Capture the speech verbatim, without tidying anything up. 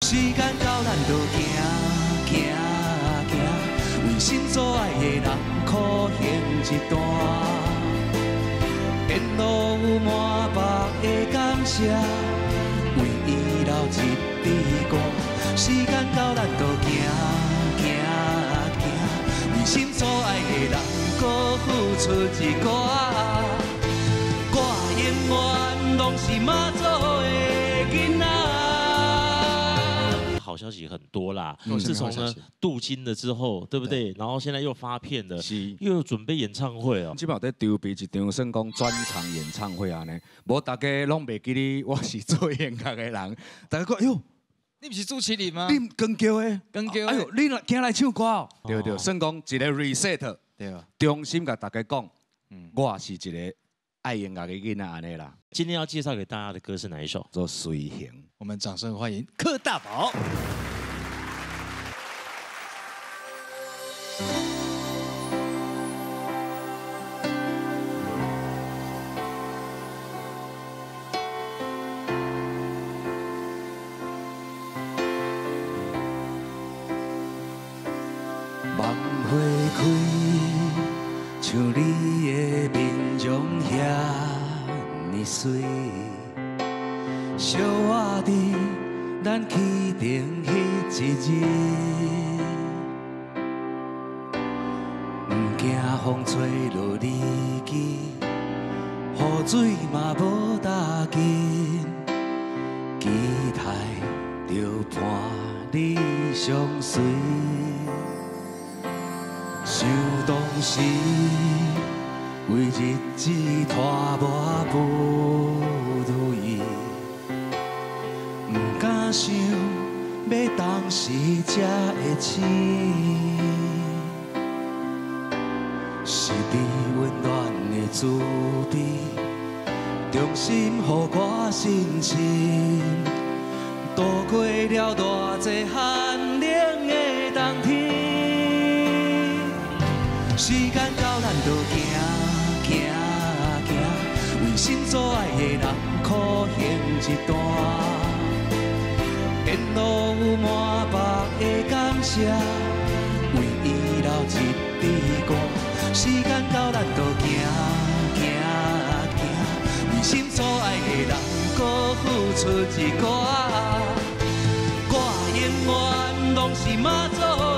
时间到，咱就行行行，为心所爱的人苦行一段。沿路有满腹的感谢，为伊流一支歌。时间到，咱就行行行，为心所爱的人搁付出一寡。我永远拢是妈祖的囡仔。 好消息很多啦， 嗯、 自从呢镀金了之后，对不对？然后现在又发片了， 是又有准备演唱会哦。 基本上在筹备一场算讲专场演唱会啊呢，无大家拢袂记得我是做音乐的人，大家讲，哎呦， 你不是朱麒麟吗？ 你更叫的， 更叫， 哎呦，你来今来唱歌哦，对对，算讲一个 reset， 对啊， 衷心甲大家讲，嗯，我是一个爱音乐的囡仔安尼啦。 今天要介绍给大家的歌是哪一首？ 做随行。 我们掌声欢迎柯大宝。 梦花开，像你的面容遐尼水，小我伫咱起程迄一日，毋惊风吹落你肩，雨水嘛无打紧，期待着伴你相随。 想当时，为日子拖磨不如意，毋敢想要当时才会醒，是你温暖的滋味，衷心予我深情，度过了偌济寒冷的冬天。 时间到，咱就行行行，为心所爱的人苦行一段。沿路有满腹的感谢，为伊流一支歌。时间到，咱就行行行，为心所爱的人搁付出一寡。我永远拢是妈祖。